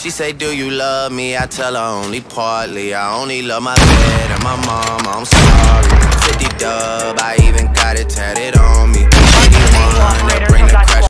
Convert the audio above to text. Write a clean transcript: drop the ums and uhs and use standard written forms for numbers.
She say, do you love me? I tell her only partly. I only love my bed and my mom. I'm sorry.